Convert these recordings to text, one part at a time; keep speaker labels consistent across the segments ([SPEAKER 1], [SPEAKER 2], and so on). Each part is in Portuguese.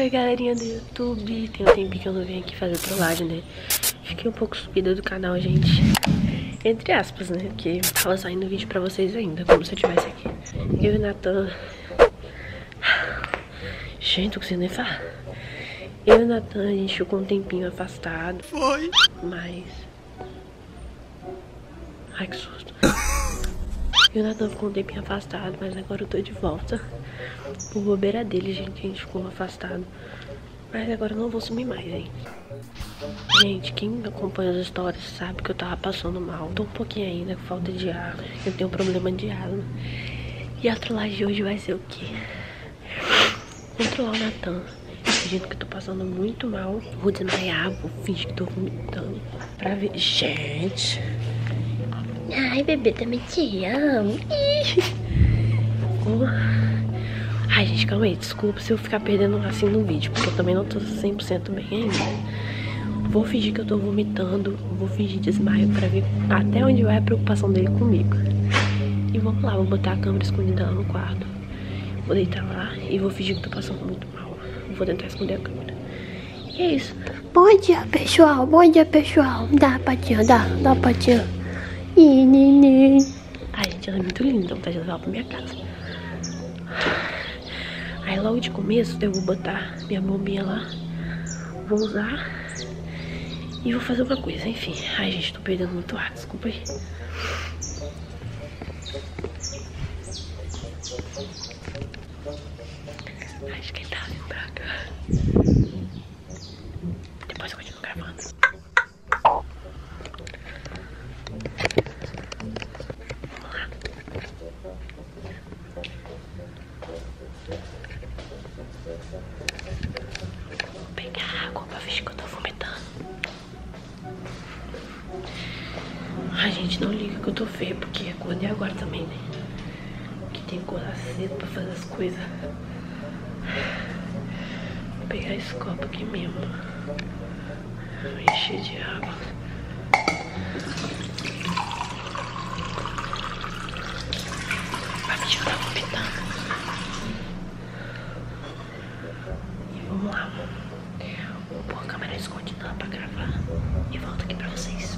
[SPEAKER 1] Oi, galerinha do YouTube. Tem um tempinho que eu não venho aqui fazer trollagem, né? Fiquei um pouco subida do canal, gente. Entre aspas, né? Porque tava saindo vídeo pra vocês ainda, como se eu tivesse aqui. Eu e o Natan... Gente, tô conseguindo nem falar. Eu e o Natan, a gente ficou um tempinho afastado.
[SPEAKER 2] Foi.
[SPEAKER 1] Mas... Ai, que susto. E o Natan ficou um tempinho afastado, mas agora eu tô de volta. Por bobeira dele, gente, a gente ficou afastado. Mas agora eu não vou sumir mais, hein. Gente, quem acompanha as histórias sabe que eu tava passando mal. Tô um pouquinho ainda com falta de ar. Eu tenho um problema de asma. E a trollagem de hoje vai ser o quê? Vou trollar o Natan, fingindo que eu tô passando muito mal. Vou desmaiar, vou fingir que tô vomitando. Pra ver... Gente... Ai, bebê, também te amo. Ai, gente, calma aí. Desculpa se eu ficar perdendo assim no vídeo, porque eu também não tô 100% bem ainda. Vou fingir que eu tô vomitando. Vou fingir desmaio pra ver até onde vai a preocupação dele comigo. E vamos lá, vou botar a câmera escondida lá no quarto. Vou deitar lá e vou fingir que tô passando muito mal. Vou tentar esconder a câmera. E é isso.
[SPEAKER 3] Bom dia, pessoal. Bom dia, pessoal. Dá a patinha, dá a patinha. Ih, neném.
[SPEAKER 1] Ai, gente, ela é muito linda, então vontade de levar ela pra minha casa. Aí logo de começo eu vou botar minha bombinha lá. Vou usar. E vou fazer uma coisa, enfim. Ai, gente, tô perdendo muito ar, desculpa aí. Acho que ele tá vindo pra cá. Depois eu continuo gravando. Vou pegar água pra fingir que eu tô vomitando. Ai, gente, não liga que eu tô feia, porque acordei agora também, né? Que tem que acordar cedo pra fazer as coisas. Vou pegar esse copo aqui mesmo. Vou encher de água. Vai fingir que eu tô vomitando. E vamos lá. Vou pôr a câmera escondida lá pra gravar. E volto aqui pra vocês.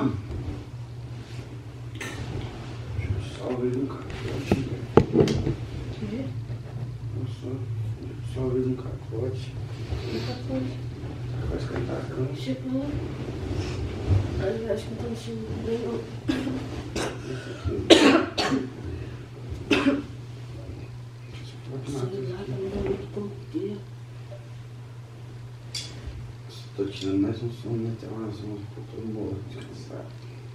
[SPEAKER 2] Salve, Luca. Pode. Pode cantar, canta.
[SPEAKER 1] Tipo, acho que eu tô sentindo bem não. Sei lá, tá me dando muito tonteira.
[SPEAKER 2] Tô tirando mais um som, né? Tem uma zona que eu tô morto de cansado.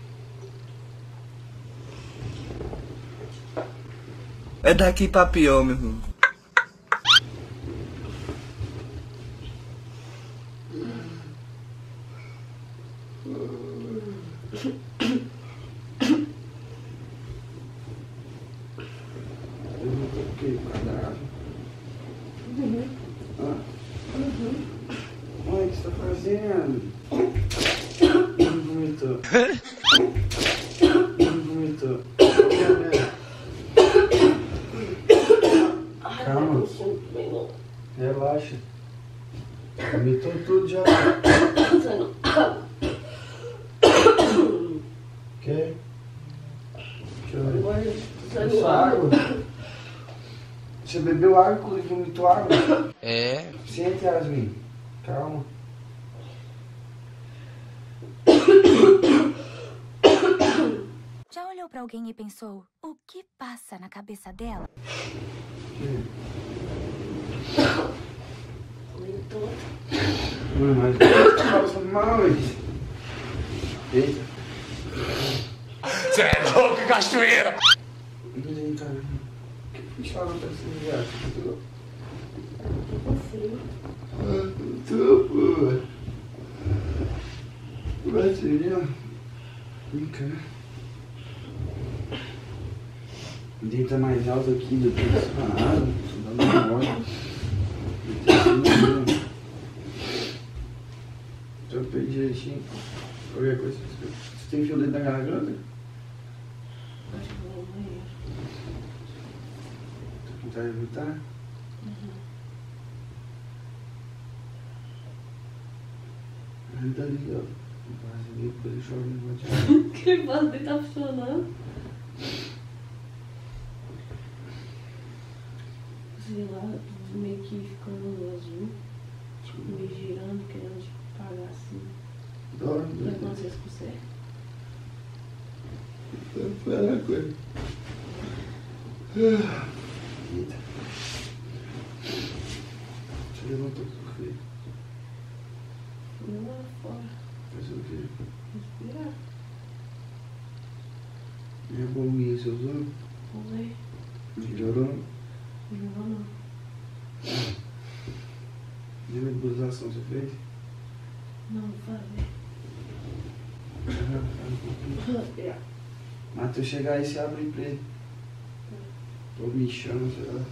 [SPEAKER 4] É daqui pra pior, meu irmão.
[SPEAKER 2] Eu não toquei quadrado. Ah. Olha o que você tá fazendo? Não vomitou. Não vomitou. Calma. Relaxa. Vomitou tudo já. Quer? Deixa eu ver. É só água? Você bebeu água quando vomitou água?
[SPEAKER 4] É.
[SPEAKER 2] Sente, Yasmin. Calma.
[SPEAKER 5] Já olhou pra alguém e pensou, o que passa na cabeça dela?
[SPEAKER 2] Mas você tá passando mal, hein? Eita.
[SPEAKER 4] Você é louco, cachoeira!
[SPEAKER 2] Vem, cara. O que a gente fala pra esse lugar?
[SPEAKER 1] Tô com frio.
[SPEAKER 2] Tô, pô. Vai ser, ó. Vem cá. Deita mais alto aqui do que essa parada. Tô dando uma volta. Já peguei direitinho. Qualquer coisa. Você tem fio dentro da garganta?
[SPEAKER 1] Acho que vou no banheiro.
[SPEAKER 2] Tô tentando evitar. Ele tá ali, ó. Quase ali, depois ele joga no banheiro.
[SPEAKER 1] Que vaso dele tá funcionando? Sei lá, meio que ficando azul. Meio girando, querendo tipo, pagar assim.
[SPEAKER 2] Dorme,
[SPEAKER 1] Vai acontecer isso com você?
[SPEAKER 2] Foi a coisa. Eita. Você levantou por quê?
[SPEAKER 1] Fui lá fora.
[SPEAKER 2] Fazer o quê?
[SPEAKER 1] Respirar.
[SPEAKER 2] Minha bombinha você usou?
[SPEAKER 1] Usei.
[SPEAKER 2] Melhorou?
[SPEAKER 1] Não vou não.
[SPEAKER 2] Nenhuma nebulização você fez?
[SPEAKER 1] Não vou fazer. Respirar.
[SPEAKER 2] Mas tu chegar aí, você abre pra ele. Tô me chama, sei lá.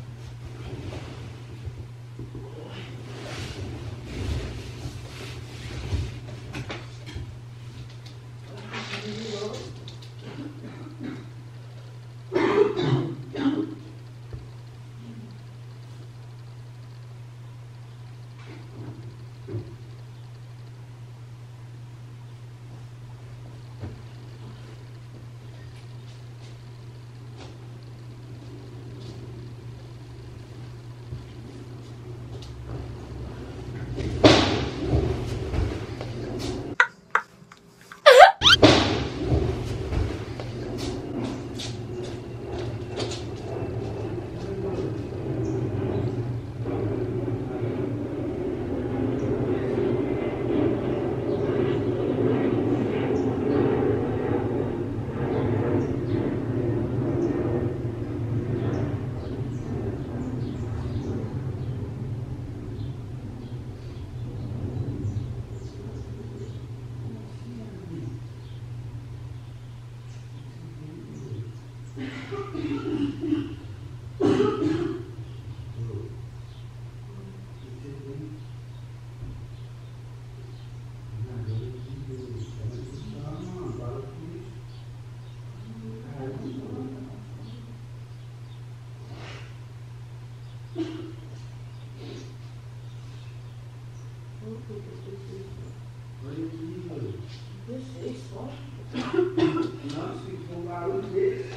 [SPEAKER 1] Deixei só.
[SPEAKER 2] Nossa, com um barulho desse.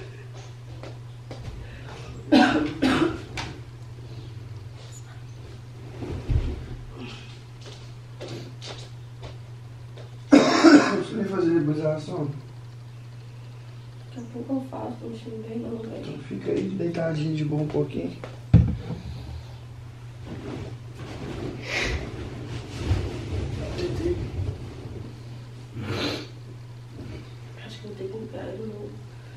[SPEAKER 2] Você nem fazer nebulização?
[SPEAKER 1] Daqui a pouco eu faço, tô mexendo bem não, velho.
[SPEAKER 2] Então fica aí deitadinho de boa um pouquinho.
[SPEAKER 1] Acho que não tem lugar, não.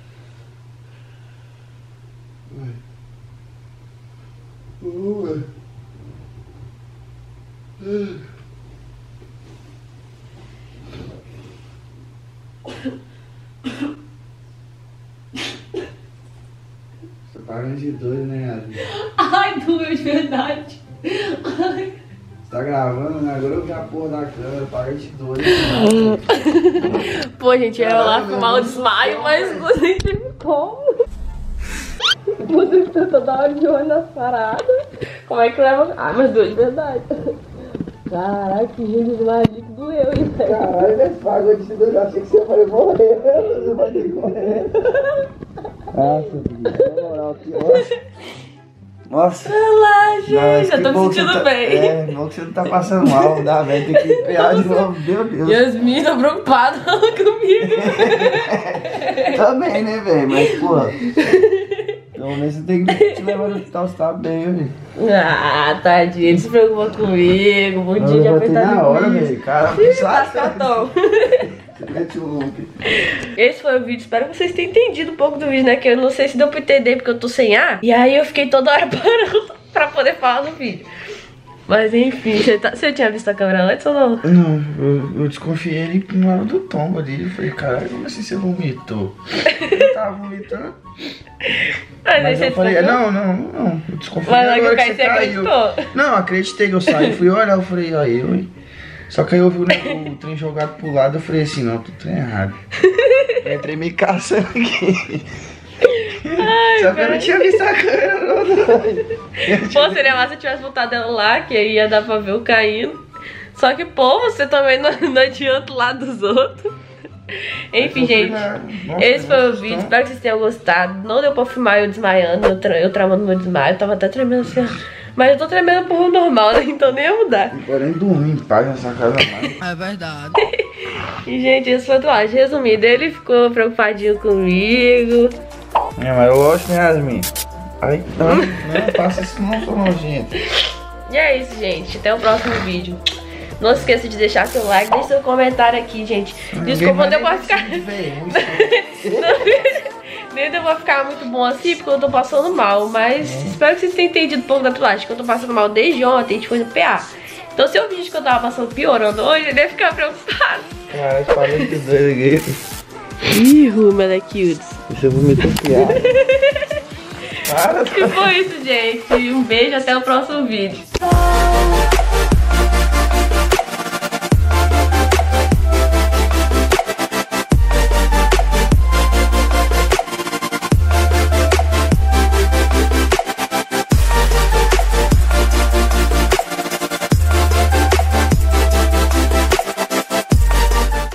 [SPEAKER 2] Ué. Você para de doido, né, Yasmin?
[SPEAKER 1] Ai, doeu de verdade. Ai.
[SPEAKER 2] Você tá gravando, né? Agora eu vi a porra da câmera, para de doido.
[SPEAKER 1] Pô, gente, eu ia lá filmar o desmaio, mas não teve como. Você fica toda hora de olho nas paradas. Como é que leva? Ah, mas doeu de verdade. Caraca, que jeito de mágico doeu, hein, velho?
[SPEAKER 2] Caralho, né? Pagou de doido, eu achei que você vai morrer. Você vai ter que morrer. Nossa, filho, na moral, que ótimo. Nossa.
[SPEAKER 1] Relaxa, eu tô me sentindo bem.
[SPEAKER 2] É, não que você não tá passando mal, dá, velho. Tem que pegar de novo, meu Deus.
[SPEAKER 1] Yasmin tá preocupada comigo.
[SPEAKER 2] Também, né, velho? Mas, porra. Pelo menos você tem que te levar no hospital, você tá bem, velho.
[SPEAKER 1] Ah, tadinho, ele se preocupou comigo. Bom dia, já foi
[SPEAKER 2] na hora, velho. Cara,
[SPEAKER 1] cartão. Esse foi o vídeo, espero que vocês tenham entendido um pouco do vídeo, né? Que eu não sei se deu pra entender porque eu tô sem ar. E aí eu fiquei toda hora parando pra poder falar no vídeo. Mas enfim, você tinha visto a câmera antes ou não?
[SPEAKER 2] Não, eu desconfiei ele na hora do tombo ali. Eu falei, caralho, como assim você vomitou? Eu tava vomitando. Mas eu falei, não, eu desconfiei agora que você caiu. Não, acreditei que eu saí, fui olhar, eu falei, aí eu... Só que aí eu vi o trem jogado pro lado, eu falei assim, não, tô trem errado. Eu entrei me caçando aqui.
[SPEAKER 1] Ai,
[SPEAKER 2] só que eu não tinha visto a câmera, não.
[SPEAKER 1] Pô, seria massa se eu tivesse botado ela lá, que aí ia dar pra ver o caindo. Só que, pô, você também não adianta o lado dos outros. Enfim, gente, esse foi o vídeo, espero que vocês tenham gostado. Não deu pra filmar eu desmaiando, eu travando meu desmaio, eu tava até tremendo assim, mas eu tô tremendo por normal, né? Então nem ia mudar.
[SPEAKER 2] Porém, dormir em paz nessa casa mais.
[SPEAKER 5] É verdade.
[SPEAKER 1] E, gente, esse foi o Tatuagem resumido. Ele ficou preocupadinho comigo.
[SPEAKER 2] É, mas eu gosto, né, Yasmin? Ai, não faça isso não, sou nojento.
[SPEAKER 1] E é isso, gente. Até o próximo vídeo. Não se esqueça de deixar seu like, deixe seu comentário aqui, gente. Desculpa, não deu pra ficar... Nem deu pra ficar muito bom assim, porque eu tô passando mal. Mas espero que vocês tenham entendido um pouco da tatuagem, que eu tô passando mal desde ontem, a gente foi no PA. Então se eu vi que eu tava passando piorando hoje, eu ia ficar preocupado.
[SPEAKER 2] Caralho, falei de doido aqui.
[SPEAKER 1] Ih, Ruma, cute.
[SPEAKER 2] Você vomitou piada. Para.
[SPEAKER 1] E foi isso, gente. Um beijo, até o próximo vídeo.